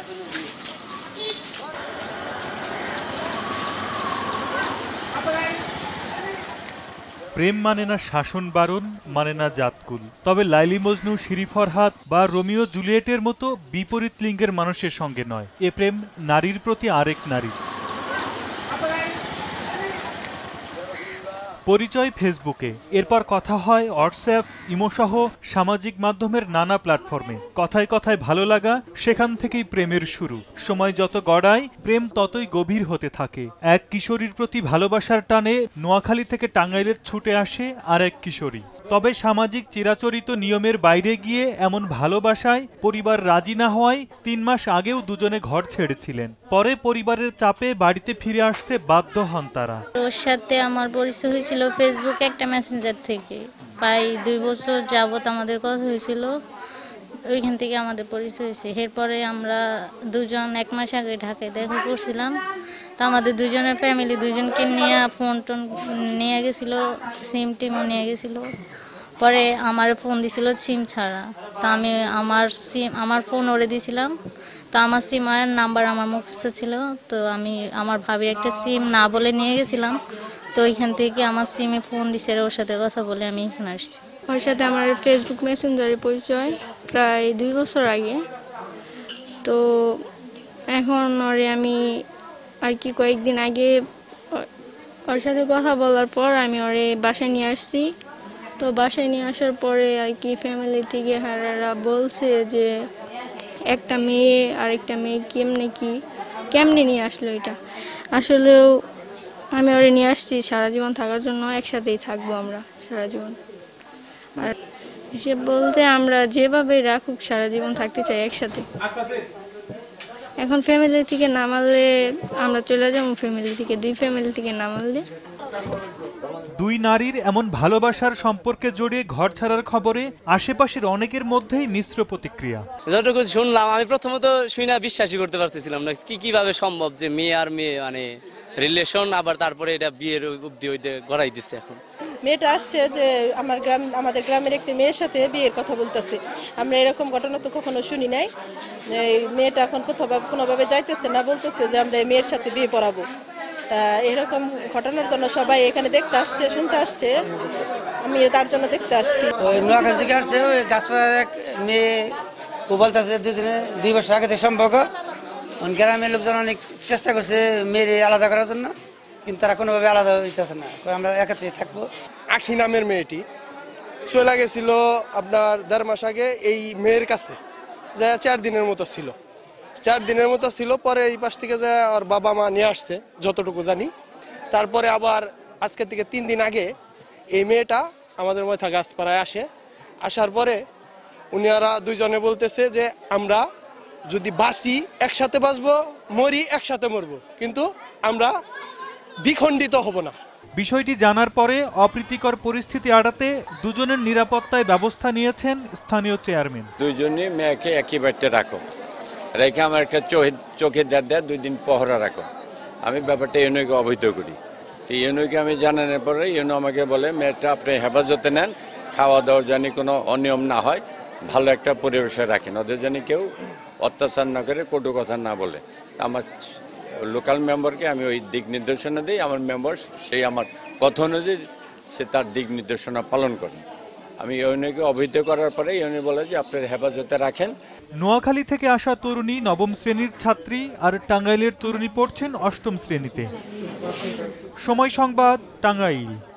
প্রেম মানে না শাসন বারণ, মানে না জাতকুল। তবে লাইলি মজনু, শিরি ফরহাদ বা রোমিও জুলিয়েটের মতো বিপরীত লিঙ্গের মানুষের সঙ্গে নয়। এ প্রেম নারীর প্রতি আরেক নারীর। পরিচয় ফেসবুকে, এরপর কথা হয় হোয়াটসঅ্যাপ, ইমোসহ সামাজিক মাধ্যমের নানা প্ল্যাটফর্মে। কথায় কথায় ভালো লাগা, সেখান থেকেই প্রেমের শুরু। সময় যত গড়ায় প্রেম ততই গভীর হতে থাকে। এক কিশোরীর প্রতি ভালোবাসার টানে নোয়াখালী থেকে টাঙ্গাইলের ছুটে আসে আর এক কিশোরী। তবে সামাজিক চিরাচরিত নিয়মের বাইরে গিয়ে এমন ভালোবাসায় পরিবার রাজি না হওয়ায় ৩ মাস আগেও দুজনে ঘর ছেড়েছিলেন। পরে পরিবারের চাপে বাড়িতে ফিরে আসতে বাধ্য হন তারা। ওর সাথে আমার পরিচয় হয়েছিল ফেসবুকে একটা মেসেঞ্জার থেকে। প্রায় ২ বছর যাবত আমাদের কথা হয়েছিল, ওইখান থেকে আমাদের পরিচয় হয়েছে। এরপরে আমরা দুজন ১ মাস আগে ঢাকায় দেখা করছিলাম। তো আমাদের দুজনের ফ্যামিলি দুজনকে নিয়ে ফোন টোন নিয়ে গেছিলো, সিম টিমও নিয়ে গেছিলো। পরে আমার ফোন দিছিল সিম ছাড়া। তা আমি আমার ফোন ওরে দিয়েছিলাম। তো আমার সিমের নাম্বার আমার মুখস্থ ছিল। তো আমি আমার ভাবির একটা সিম না বলে নিয়ে গেছিলাম। তো ওইখান থেকে আমার সিমে ফোন দিছে, ওর সাথে কথা বলে আমি এখানে আসছি। ওর সাথে আমার ফেসবুক মেসেঞ্জারে পরিচয় প্রায় ২ বছর আগে। তো এখন ওরে আমি আর কি কয়েকদিন আগে ওর সাথে কথা বলার পর আমি ওরে বাসায় নিয়ে আসছি। তো বাসায় নিয়ে আসার পরে আর কি ফ্যামিলি থেকে হারারা বলছে যে একটা মেয়ে আর একটা মেয়ে কেমনে নিয়ে আসলো এটা। আসলেও আমি ওরে নিয়ে আসছি সারা জীবন থাকার জন্য, একসাথেই থাকবো আমরা সারা জীবন। আর সে বলতে আমরা যেভাবে রাখুক সারা জীবন থাকতে চাই একসাথে। এখন ফ্যামিলি থেকে নামালে আমরা চলে যাবো, ফ্যামিলি থেকে ২ ফ্যামিলি থেকে নামালে। দুই নারীর এমন ভালোবাসার সম্পর্কে জড়িয়ে ঘর ছাড়ার খবরে আশেপাশের অনেকের মধ্যেই মিশ্র প্রতিক্রিয়া। যতটুকু শুনলাম আমি প্রথমত শুনে বিশ্বাসই করতে পারতেছিলাম না, কিভাবে সম্ভব যে মেয়ে আর মেয়ে মানে রিলেশন, আবার তারপরে এটা বিয়ের অবধি গড়াই দিচ্ছে। এখন মেয়েটা আসছে যে আমাদের গ্রামের একটি মেয়ের সাথে বিয়ের কথা বলতেছে। আমরা এরকম ঘটনা তো কখনো শুনি নাই। মেয়েটা এখন কোনোভাবে যাইতেছে না, বলতেছে যে আমরা এই মেয়ের সাথে বিয়ে পড়াবো। এরকম ঘটনার জন্য সবাই এখানে দেখতে আসছে, শুনতে আসছে। আমি তার জন্য দেখতে আসছি। ওই নোয়াখালী থেকে আসছে, ওই গাছপাড়ার এক মেয়ে ও বলতেছে দুজনে ২ বছর আগে থেকে সম্পর্ক। গ্রামের লোকজন অনেক চেষ্টা করছে মেয়েরে আলাদা করার জন্য, কিন্তু তারা কোনোভাবে আলাদা হইতেছে না। আমরা একত্রে থাকবো। আখি নামের মেয়েটি চলে গেছিল আপনার ১.৫ মাস আগে এই মেয়ের কাছে, যা ৪ দিনের মতো ছিল। ৪ দিনের মতো ছিল, পরে এই পাশ থেকে যা ওর বাবা মা নিয়ে আসছে যতটুকু জানি। তারপরে আবার আজকে থেকে ৩ দিন আগে এই মেয়েটা আমাদের মধ্যে গাছপাড়ায় আসার পরে উনিরা দুইজনে বলতেছে যে আমরা যদি বাঁচি একসাথে বাঁচবো, মরি একসাথে মরবো, কিন্তু আমরা বিখণ্ডিত হব না। বিষয়টি জানার পরে অপ্রীতিকর পরিস্থিতি এড়াতে দুজনের নিরাপত্তায় ব্যবস্থা নিয়েছেন স্থানীয় চেয়ারম্যান। দুইজনই মেয়েকে একই বাড়িতে রাখো, রেখে আমার একটা চোখে দেড় 2 দিন পহরা রাখো। আমি ব্যাপারটা ইউনোকে অবহিত করি। তো ইউনোকে আমি জানানোর পরে ইউনো আমাকে বলে মেয়েটা আপনি হেফাজতে নেন, খাওয়া দাওয়ার জানি কোনো অনিয়ম না হয়, ভালো একটা পরিবেশে রাখেন, ওদের জানি কেউ অত্যাচার না করে, কটু কথা না বলে। আমার লোকাল মেম্বারকে আমি ওই দিক নির্দেশনা দিই। আমার মেম্বার সেই আমার কথা অনুযায়ী সে তার দিক নির্দেশনা পালন করে। আমি ইউনিকে অবহিত করার পরে ইউনি বলে যে আপনার হেফাজতে রাখেন। নোয়াখালী থেকে আসা তরুণী ৯ম শ্রেণীর ছাত্রী, আর টাঙ্গাইলের তরুণী পড়ছেন ৮ম শ্রেণীতে। সময় সংবাদ, টাঙ্গাইল।